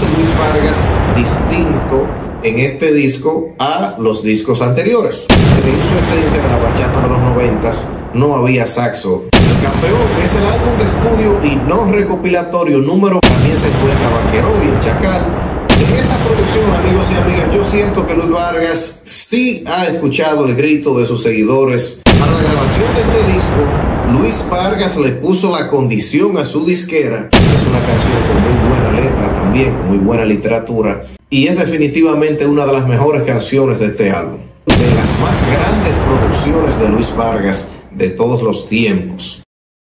hizo Luis Vargas distinto en este disco a los discos anteriores? En su esencia de la bachata de los 90s no había saxo. El Campeón es el álbum de estudio y no recopilatorio número. También se encuentra Vaquero y El Chacal. En esta producción, amigos y amigas, yo siento que Luis Vargas sí ha escuchado el grito de sus seguidores. Para la grabación de este disco, Luis Vargas le puso la condición a su disquera. Es una canción con muy buena letra también, con muy buena literatura, y es definitivamente una de las mejores canciones de este álbum, de las más grandes producciones de Luis Vargas de todos los tiempos.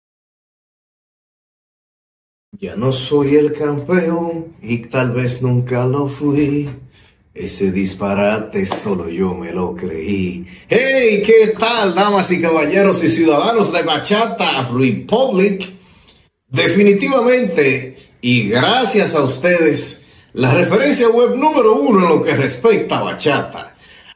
Ya no soy el campeón y tal vez nunca lo fui. Ese disparate solo yo me lo creí. ¡Hey! ¿Qué tal, damas y caballeros y ciudadanos de Bachata Republic? Definitivamente, y gracias a ustedes, la referencia web número 1 en lo que respecta a bachata.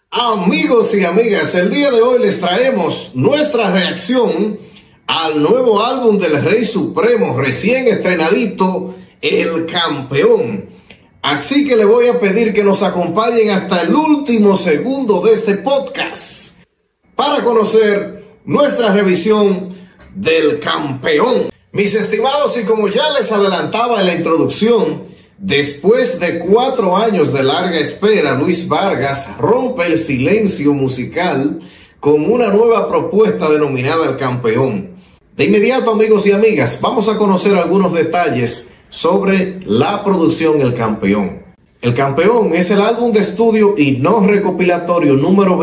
Amigos y amigas, el día de hoy les traemos nuestra reacción al nuevo álbum del Rey Supremo, recién estrenadito, El Campeón. Así que le voy a pedir que nos acompañen hasta el último segundo de este podcast para conocer nuestra revisión del Campeón. Mis estimados, y como ya les adelantaba en la introducción, después de 4 años de larga espera, Luis Vargas rompe el silencio musical con una nueva propuesta denominada El Campeón. De inmediato, amigos y amigas, vamos a conocer algunos detalles sobre la producción El Campeón. El Campeón es el álbum de estudio y no recopilatorio número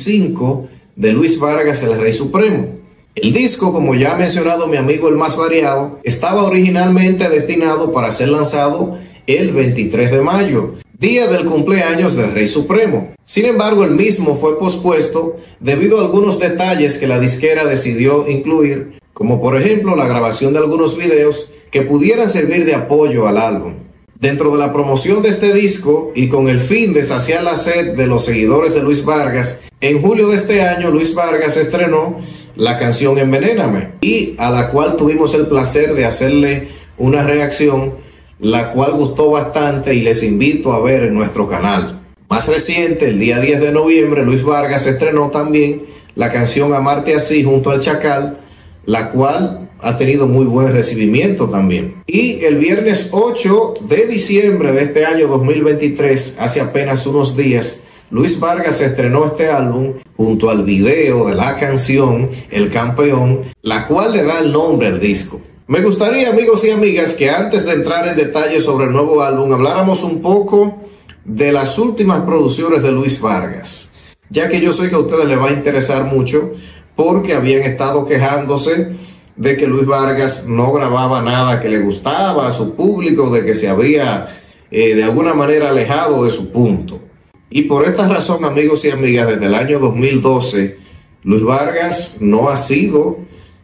25 de Luis Vargas, el Rey Supremo. El disco, como ya ha mencionado mi amigo el más variado, estaba originalmente destinado para ser lanzado el 23 de mayo, día del cumpleaños del Rey Supremo. Sin embargo, el mismo fue pospuesto debido a algunos detalles que la disquera decidió incluir, como por ejemplo la grabación de algunos videos que pudieran servir de apoyo al álbum. Dentro de la promoción de este disco y con el fin de saciar la sed de los seguidores de Luis Vargas, en julio de este año Luis Vargas estrenó la canción Envenéname, y a la cual tuvimos el placer de hacerle una reacción, la cual gustó bastante y les invito a ver en nuestro canal. Más reciente, el día 10 de noviembre, Luis Vargas estrenó también la canción Amarte Así junto al Chacal, la cual ha tenido muy buen recibimiento también. Y el viernes 8 de diciembre de este año 2023, hace apenas unos días, Luis Vargas estrenó este álbum junto al video de la canción El Campeón, la cual le da el nombre al disco. Me gustaría, amigos y amigas, que antes de entrar en detalles sobre el nuevo álbum, habláramos un poco de las últimas producciones de Luis Vargas, ya que yo sé que a ustedes les va a interesar mucho, porque habían estado quejándose de que Luis Vargas no grababa nada que le gustaba a su público, de que se había de alguna manera alejado de su punto. Y por esta razón, amigos y amigas, desde el año 2012, Luis Vargas no ha sido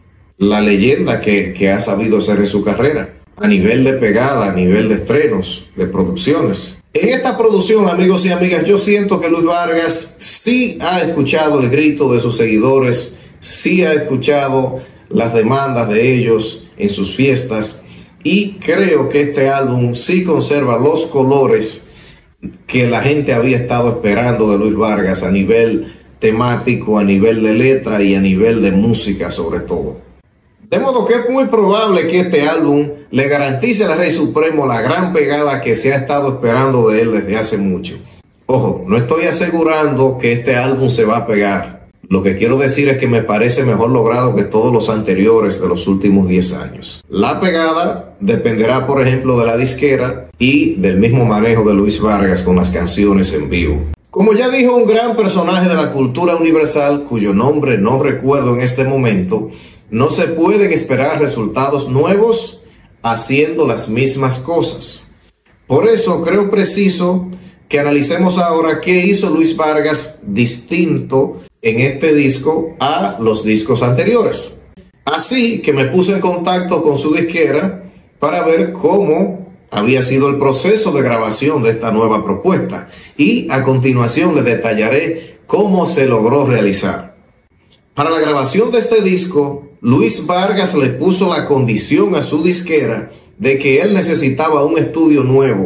la leyenda que ha sabido ser en su carrera, a nivel de pegada, a nivel de estrenos, de producciones. En esta producción, amigos y amigas, yo siento que Luis Vargas sí ha escuchado el grito de sus seguidores, sí ha escuchado las demandas de ellos en sus fiestas, y creo que este álbum sí conserva los colores que la gente había estado esperando de Luis Vargas a nivel temático, a nivel de letra y a nivel de música sobre todo. De modo que es muy probable que este álbum le garantice al Rey Supremo la gran pegada que se ha estado esperando de él desde hace mucho. Ojo, no estoy asegurando que este álbum se va a pegar. Lo que quiero decir es que me parece mejor logrado que todos los anteriores de los últimos 10 años. La pegada dependerá, por ejemplo, de la disquera y del mismo manejo de Luis Vargas con las canciones en vivo. Como ya dijo un gran personaje de la cultura universal, cuyo nombre no recuerdo en este momento, no se pueden esperar resultados nuevos haciendo las mismas cosas. Por eso creo preciso que analicemos ahora qué hizo Luis Vargas distinto en este disco a los discos anteriores. Así que me puse en contacto con su disquera para ver cómo había sido el proceso de grabación de esta nueva propuesta, y a continuación les detallaré cómo se logró realizar. Para la grabación de este disco, Luis Vargas le puso la condición a su disquera de que él necesitaba un estudio nuevo,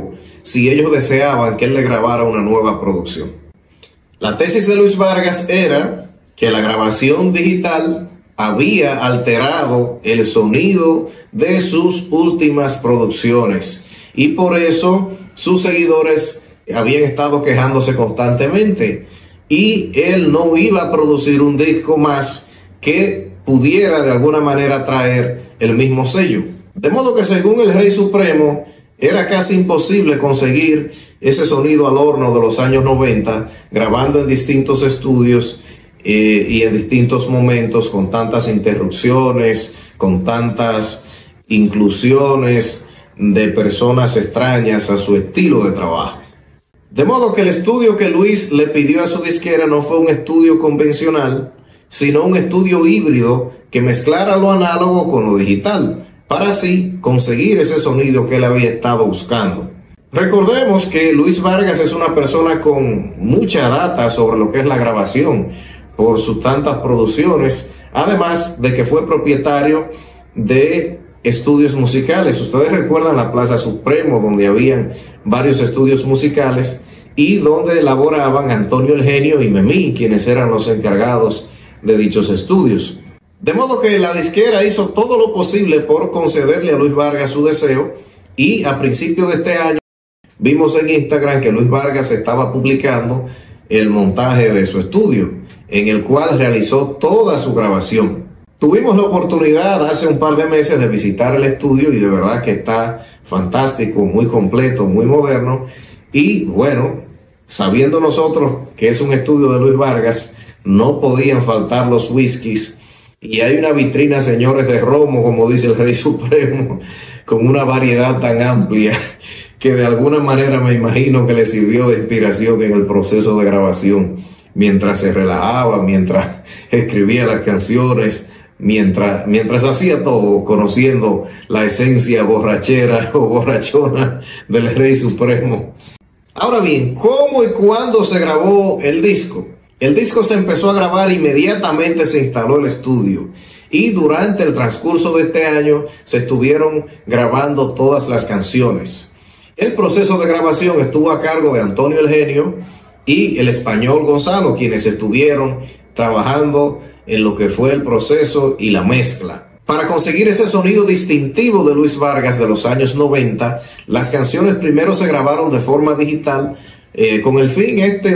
si ellos deseaban que él le grabara una nueva producción. La tesis de Luis Vargas era que la grabación digital había alterado el sonido de sus últimas producciones y por eso sus seguidores habían estado quejándose constantemente y él no iba a producir un disco más que pudiera de alguna manera traer el mismo sello. De modo que según el Rey Supremo era casi imposible conseguir ese sonido al horno de los años 90, grabando en distintos estudios y en distintos momentos, con tantas interrupciones, con tantas inclusiones de personas extrañas a su estilo de trabajo. De modo que el estudio que Luis le pidió a su disquera no fue un estudio convencional, sino un estudio híbrido que mezclara lo análogo con lo digital, para así conseguir ese sonido que él había estado buscando. Recordemos que Luis Vargas es una persona con mucha data sobre lo que es la grabación, por sus tantas producciones, además de que fue propietario de estudios musicales. Ustedes recuerdan la Plaza Supremo, donde habían varios estudios musicales y donde elaboraban Antonio el Genio y Memí, quienes eran los encargados de dichos estudios. De modo que la disquera hizo todo lo posible por concederle a Luis Vargas su deseo y a principios de este año vimos en Instagram que Luis Vargas estaba publicando el montaje de su estudio, en el cual realizó toda su grabación. Tuvimos la oportunidad hace un par de meses de visitar el estudio y de verdad que está fantástico, muy completo, muy moderno. Y bueno, sabiendo nosotros que es un estudio de Luis Vargas, no podían faltar los whiskies. Y hay una vitrina, señores, de romo, como dice el Rey Supremo, con una variedad tan amplia que de alguna manera me imagino que le sirvió de inspiración en el proceso de grabación, mientras se relajaba, mientras escribía las canciones, mientras hacía todo, conociendo la esencia borrachera o borrachona del Rey Supremo. Ahora bien, ¿cómo y cuándo se grabó el disco? El disco se empezó a grabar inmediatamente, se instaló el estudio y durante el transcurso de este año se estuvieron grabando todas las canciones. El proceso de grabación estuvo a cargo de Antonio el Genio y el Español Gonzalo, quienes estuvieron trabajando en lo que fue el proceso y la mezcla. Para conseguir ese sonido distintivo de Luis Vargas de los años 90, las canciones primero se grabaron de forma digital, con el fin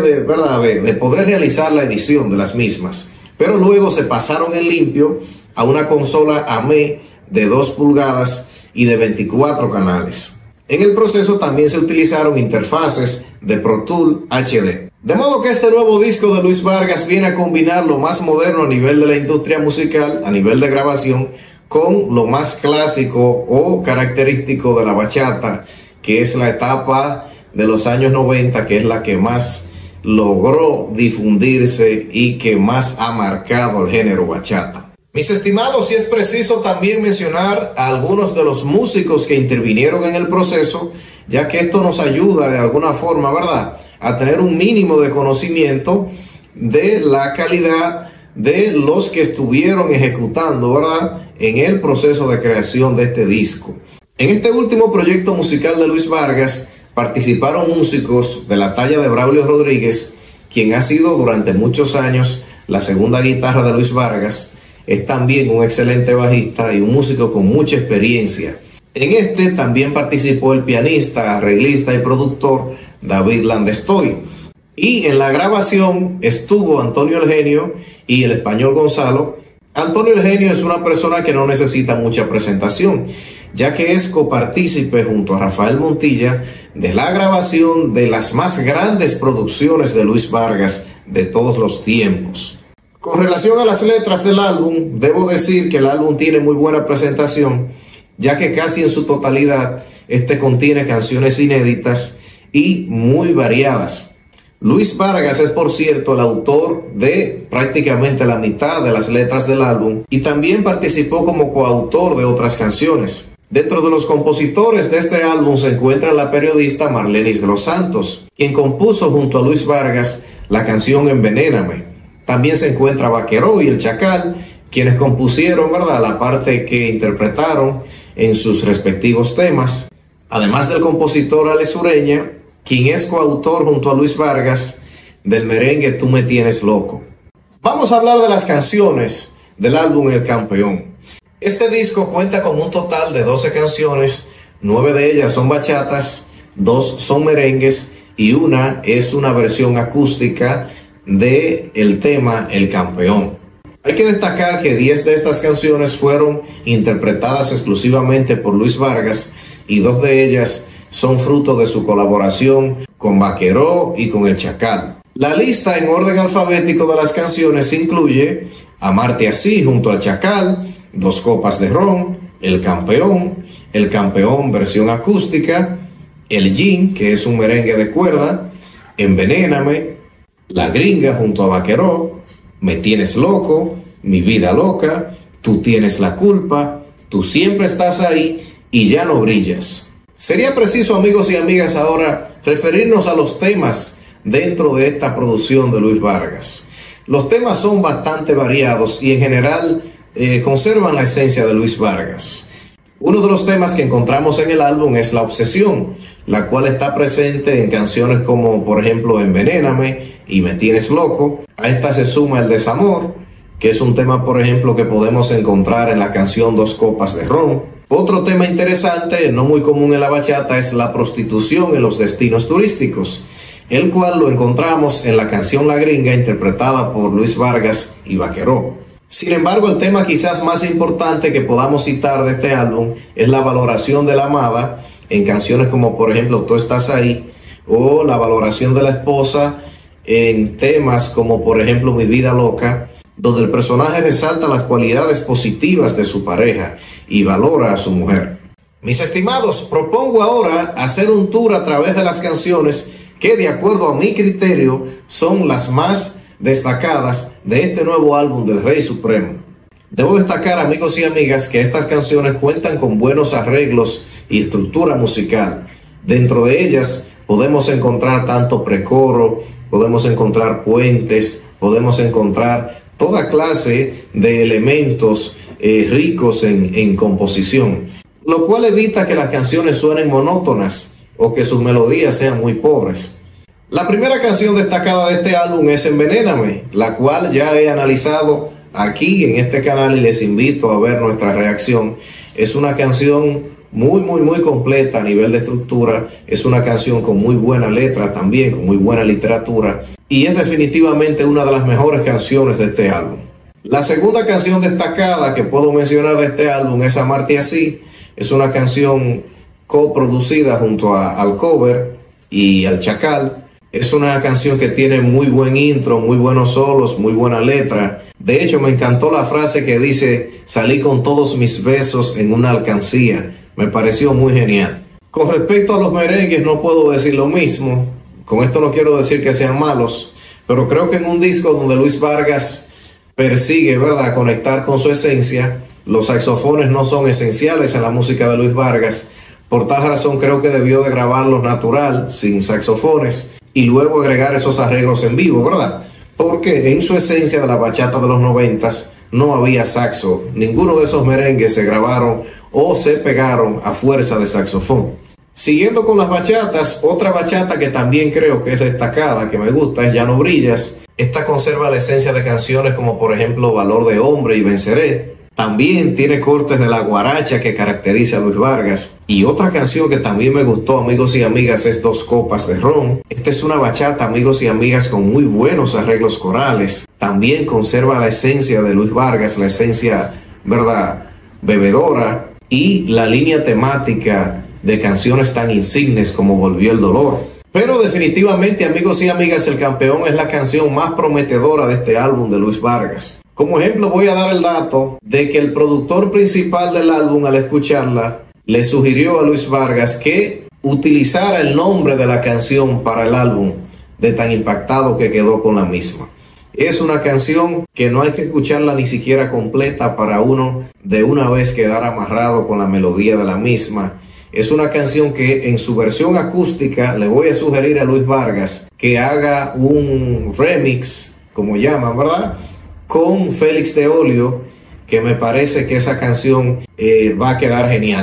de poder realizar la edición de las mismas, pero luego se pasaron en limpio a una consola AME de 2 pulgadas y de 24 canales. En el proceso también se utilizaron interfaces de Pro Tools HD. De modo que este nuevo disco de Luis Vargas viene a combinar lo más moderno a nivel de la industria musical, a nivel de grabación, con lo más clásico o característico de la bachata, que es la etapa de los años 90, que es la que más logró difundirse y que más ha marcado el género bachata. Mis estimados, si es preciso también mencionar a algunos de los músicos que intervinieron en el proceso, ya que esto nos ayuda de alguna forma, ¿verdad?, a tener un mínimo de conocimiento de la calidad de los que estuvieron ejecutando, ¿verdad?, en el proceso de creación de este disco. En este último proyecto musical de Luis Vargas participaron músicos de la talla de Braulio Rodríguez, quien ha sido durante muchos años la segunda guitarra de Luis Vargas. Es también un excelente bajista y un músico con mucha experiencia. En este también participó el pianista, arreglista y productor David Landestoy. Y en la grabación estuvo Antonio el Genio y el Español Gonzalo. Antonio el Genio es una persona que no necesita mucha presentación, ya que es copartícipe junto a Rafael Montilla de la grabación de las más grandes producciones de Luis Vargas de todos los tiempos. Con relación a las letras del álbum, debo decir que el álbum tiene muy buena presentación, ya que casi en su totalidad este contiene canciones inéditas y muy variadas. Luis Vargas es, por cierto, el autor de prácticamente la mitad de las letras del álbum y también participó como coautor de otras canciones. Dentro de los compositores de este álbum se encuentra la periodista Marlenis de los Santos, quien compuso junto a Luis Vargas la canción Envenéname. También se encuentra Vaqueró y El Chacal, quienes compusieron, ¿verdad?, la parte que interpretaron en sus respectivos temas. además del compositor Alex Ureña, quien es coautor junto a Luis Vargas del merengue Tú me tienes loco. Vamos a hablar de las canciones del álbum El Campeón. Este disco cuenta con un total de 12 canciones, 9 de ellas son bachatas, 2 son merengues y una es una versión acústica del tema El Campeón. Hay que destacar que 10 de estas canciones fueron interpretadas exclusivamente por Luis Vargas y 2 de ellas son fruto de su colaboración con Vaqueró y con El Chacal. La lista en orden alfabético de las canciones incluye Amarte así junto al Chacal, Dos copas de ron, El Campeón versión acústica, El Gin, que es un merengue de cuerda, Envenéname, La Gringa junto a Vaqueró, Me tienes loco, Mi vida loca, Tú tienes la culpa, Tú siempre estás ahí y Ya no brillas. Sería preciso, amigos y amigas, ahora referirnos a los temas dentro de esta producción de Luis Vargas. Los temas son bastante variados y en general conservan la esencia de Luis Vargas. Uno de los temas que encontramos en el álbum es La Obsesión, la cual está presente en canciones como por ejemplo Envenéname y Me tienes loco. A esta se suma El Desamor, que es un tema por ejemplo que podemos encontrar en la canción Dos copas de ron. Otro tema interesante, no muy común en la bachata, es la prostitución en los destinos turísticos, el cual lo encontramos en la canción La Gringa, interpretada por Luis Vargas y Vaqueró. Sin embargo, el tema quizás más importante que podamos citar de este álbum es la valoración de la amada en canciones como por ejemplo Tú estás ahí, o la valoración de la esposa en temas como por ejemplo Mi vida loca, donde el personaje resalta las cualidades positivas de su pareja y valora a su mujer. Mis estimados, propongo ahora hacer un tour a través de las canciones que de acuerdo a mi criterio son las más destacadas de este nuevo álbum del Rey Supremo. Debo destacar, amigos y amigas, que estas canciones cuentan con buenos arreglos y estructura musical. Dentro de ellas podemos encontrar tanto precoro, podemos encontrar puentes, podemos encontrar toda clase de elementos ricos en composición, lo cual evita que las canciones suenen monótonas o que sus melodías sean muy pobres. La primera canción destacada de este álbum es Envenéname, la cual ya he analizado aquí en este canal y les invito a ver nuestra reacción. Es una canción muy completa a nivel de estructura, es una canción con muy buena letra también, con muy buena literatura, y es definitivamente una de las mejores canciones de este álbum. La segunda canción destacada que puedo mencionar de este álbum es Amarte así. Es una canción coproducida junto a Alcover y al Chacal. Es una canción que tiene muy buen intro, muy buenos solos, muy buena letra. De hecho, me encantó la frase que dice: salí con todos mis besos en una alcancía. Me pareció muy genial. Con respecto a los merengues no puedo decir lo mismo. Con esto no quiero decir que sean malos, pero creo que en un disco donde Luis Vargas persigue, ¿verdad?, conectar con su esencia, los saxofones no son esenciales en la música de Luis Vargas. Por tal razón creo que debió de grabarlos natural, sin saxofones, y luego agregar esos arreglos en vivo, ¿verdad? Porque en su esencia de la bachata de los 90s no había saxo. Ninguno de esos merengues se grabaron o se pegaron a fuerza de saxofón. Siguiendo con las bachatas, otra bachata que también creo que es destacada, que me gusta, es Ya no brillas. Esta conserva la esencia de canciones como por ejemplo Valor de hombre y Venceré. También tiene cortes de la guaracha que caracteriza a Luis Vargas. Y otra canción que también me gustó, amigos y amigas, es Dos copas de ron. Esta es una bachata, amigos y amigas, con muy buenos arreglos corales. También conserva la esencia de Luis Vargas, la esencia, ¿verdad?, bebedora, y la línea temática de canciones tan insignes como Volvió el dolor. Pero definitivamente, amigos y amigas, El Campeón es la canción más prometedora de este álbum de Luis Vargas. Como ejemplo voy a dar el dato de que el productor principal del álbum, al escucharla, le sugirió a Luis Vargas que utilizara el nombre de la canción para el álbum, de tan impactado que quedó con la misma. Es una canción que no hay que escucharla ni siquiera completa para uno de una vez quedar amarrado con la melodía de la misma. Es una canción que en su versión acústica le voy a sugerir a Luis Vargas que haga un remix, como llaman, ¿verdad?, con Félix de Olio, que me parece que esa canción va a quedar genial.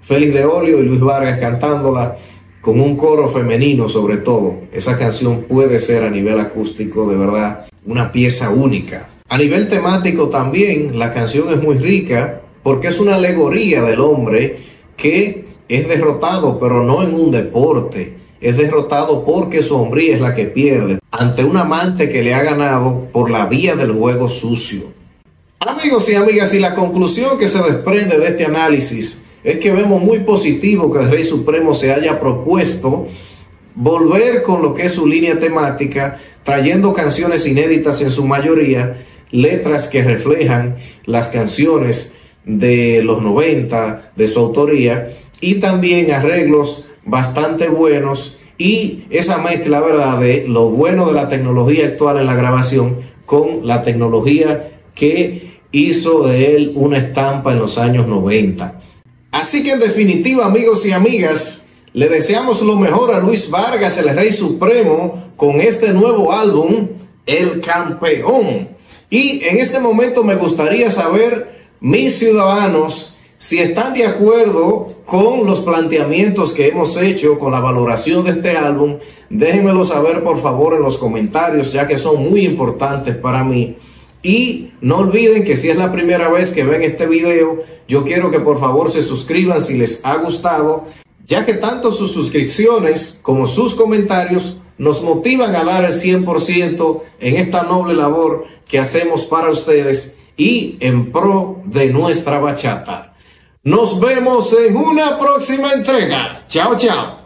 Félix de Olio y Luis Vargas cantándola con un coro femenino sobre todo. Esa canción puede ser a nivel acústico de verdad una pieza única. A nivel temático también la canción es muy rica porque es una alegoría del hombre que es derrotado, pero no en un deporte. Es derrotado porque su hombría es la que pierde ante un amante que le ha ganado por la vía del juego sucio. Amigos y amigas, y la conclusión que se desprende de este análisis es que vemos muy positivo que el Rey Supremo se haya propuesto volver con lo que es su línea temática, trayendo canciones inéditas en su mayoría, letras que reflejan las canciones de los 90 de su autoría y también arreglos bastante buenos y esa mezcla, ¿verdad?, de lo bueno de la tecnología actual en la grabación con la tecnología que hizo de él una estampa en los años 90. Así que en definitiva, amigos y amigas, le deseamos lo mejor a Luis Vargas, el Rey Supremo, con este nuevo álbum, El Campeón. Y en este momento me gustaría saber, mis ciudadanos, si están de acuerdo con los planteamientos que hemos hecho, con la valoración de este álbum. Déjenmelo saber por favor en los comentarios, ya que son muy importantes para mí. Y no olviden que si es la primera vez que ven este video, yo quiero que por favor se suscriban si les ha gustado, ya que tanto sus suscripciones como sus comentarios nos motivan a dar el 100% en esta noble labor que hacemos para ustedes y en pro de nuestra bachata. Nos vemos en una próxima entrega. Chao, chao.